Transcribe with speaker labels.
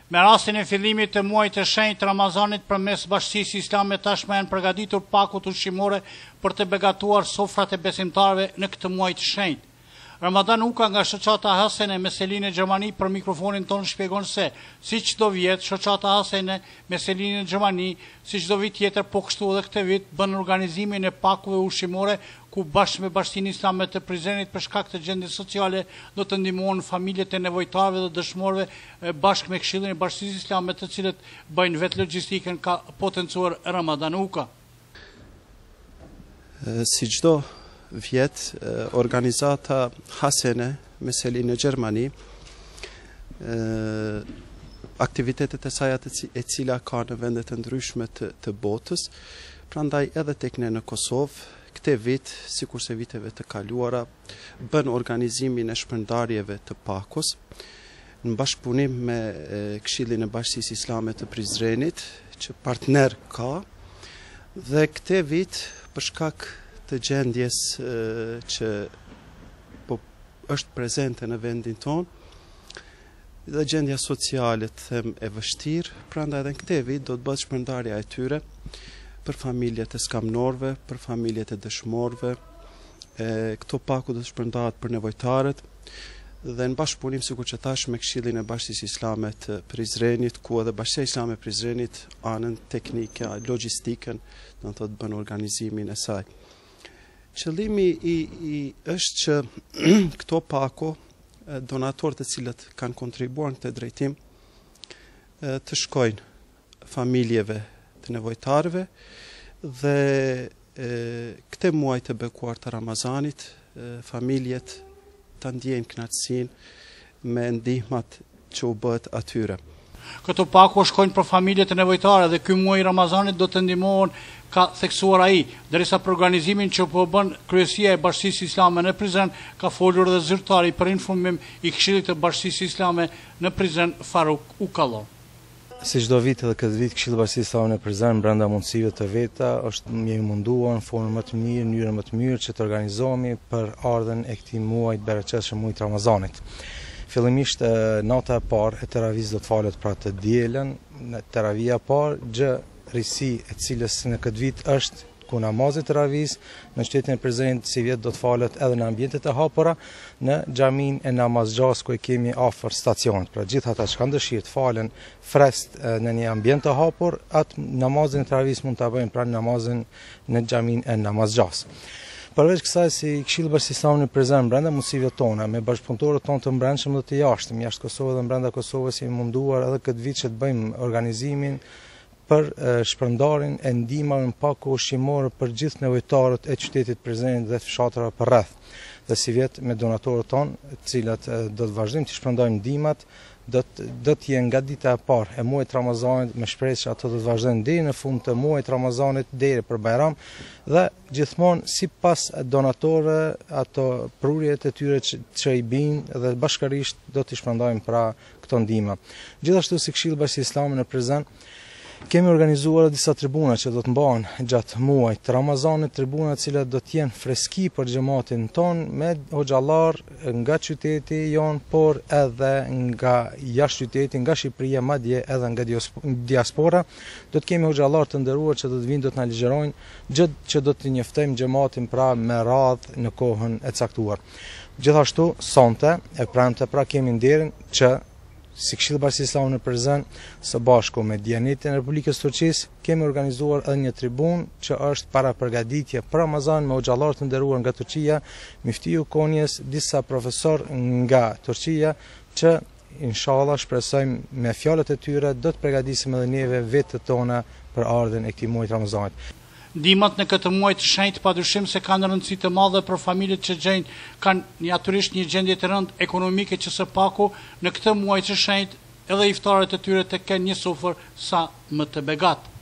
Speaker 1: Me rastin e fillimit të muajit të shenjtë Ramazanit përmes Bashkisë Islame tashmë janë përgatitur pakut ushqimore për të begatuar sofrat e besimtarëve në këtë muaj të shenjtë. Ramadan Uka nga shoqata Hasene me Selinë Gjermani për mikrofonin tonë shpjegon se, si çdo vjet, shoqata Hasene me Selinë Gjermani, si çdo vit tjetër, po kështu edhe këtë vit bën organizimin e pakove ushqimore ku bashkë me Bashkinë Islame të Prizrenit për shkak të gjendjes sociale do të ndihmojnë familjet e nevojtarëve dhe dëshmorëve bashkë me Këshillin e Bashkisë Islame, të cilët bëjnë vetë logjistikën, ka potencuar Ramadan Uka.
Speaker 2: Si çdo vjet, organizata Hasene me Selinë Gjermani, aktivitetet e saj e cila ka në vendet të ndryshme të botës, prandaj edhe tek ne në Kosovë, këtë vit, sikurse viteve të kaluara, bën organizimin e shpërndarjeve të pakos, në bashkëpunim me Këshillin e Bashkisë Islame të Prizrenit, që partner ka, dhe këtë vit, për shkak të gjendjes që është prezente në vendin tonë, dhe gjendja sociale të them e vështirë, prandaj edhe në këtë vit do të bëhet shpërndarja e tyre për familjet e skamnorëve, për familjet e dëshmorëve. Këto paku do të shpërndahet për nevojtarët dhe në bashkëpunim, sikur që thash, me Këshillin e Bashkisë Islame të Prizrenit, ku edhe Bashkia Islame e Prizrenit anën teknike, logjistikën, do të thotë bën organizimin e saj. Qëllimi është që këto pako, donatorët e cilët kanë kontribuar në këtë drejtim, të shkojnë familjeve të nevojtarëve dhe këtë muaj të bekuar të Ramazanit, familjet të ndjejnë kënaqësinë me ndihmat që u bëhet atyre.
Speaker 1: Këto paku shkojnë për familjet e nevojtare dhe ky muaj i Ramazanit do të ndihmohen, ka theksuar ai, derisa për organizimin që po bën kryesia e Bashkisë Islame në Prizren ka folur edhe zyrtari për informim i Këshillit të Bashkisë Islame në Prizren, Faruk Ukallo.
Speaker 3: Si çdo vit edhe këtë vit Këshilli i Bashkisë Islame në Prizren, brenda mundësive të veta, jemi munduar në formën më të mirë, mënyrën më të mirë që të organizohemi për ardhen e këtij muaji të bereqetshëm, muajit Ramazanit. Fillimisht nata e parë e teravis do të falet pra të dielën, teravia e parë gjë risi e cilës në këtë vit është ku namazi teravis në qytetin e Prizrenit si vjet do të falet edhe në ambientet e hapura në xhamin e Namazgjas ku e kemi afër stacionit. Pra gjithë ata që kanë dëshirë të falen frest në një ambient të hapur, atë namazin e teravis mund ta bëjnë pra namazin në xhamin e Namazgjas. Përveç kësaj, si Këshilli i Bashkisë Islame në Prizren, brenda mundësive tona, me bashkëpunëtorët tonë të brendshëm dhe të jashtëm, jashtë Kosovës dhe brenda Kosovës, jemi munduar edhe këtë vit që të bëjmë organizimin për shpërndarjen e ndihmave në paku ushqimore për gjithë nevojtarët e qytetit Prizrenit dhe fshatrave përreth. Dhe si vjet me donatorët tonë, të cilat do të vazhdojmë të shpërndajmë ndihmat, do të jenë nga dita e parë e muajit Ramazanit, me shpresë që ato do të vazhdojnë deri në fund të muajit Ramazanit, deri për Bajram, dhe gjithmonë sipas donatorëve, ato prurjet e tyre që i bijnë dhe bashkërisht do t'i shpërndajmë pra këto ndihma. Gjithashtu si Këshilli i Bashkisë Islame në Prizren, kemi organizuar disa tribuna që do të mbahen gjatë muajit të Ramazanit, tribuna të cilat do të jenë freski për xhamatin ton me hoxhallar nga qyteti jon, por edhe nga jashtë qytetit, nga Shqipëria, madje edhe nga diaspora. Do të kemi hoxhallar të nderuar që do të vinë, do të na ligjerojnë gjë që do të njoftojmë xhamatin pra me radhë në kohën e caktuar. Gjithashtu sonte e premte pra kemi nderin që si Këshilli i Bashkisë Islame në Prizren, së bashku me Dianetin e Republikës Turqisë, kemi organizuar edhe një tribunë që është para përgatitje për Ramazan me hoxhallar të nderuar nga Turqia, Miftiu Konjes, disa profesor nga Turqia që inshallah shpresojmë me fjalët e tyre do të përgatisim edhe neve vetët tona për ardhen e këtij muaji Ramazanit.
Speaker 1: Ndihmat në këtë muaj të shenjtë padyshim se kanë rëndësi të madhe për familjet që kanë natyrisht një gjendje të rëndë ekonomike që së paku në këtë muaj të shenjtë edhe iftarët e tyre të kenë një sofër sa më të begatë.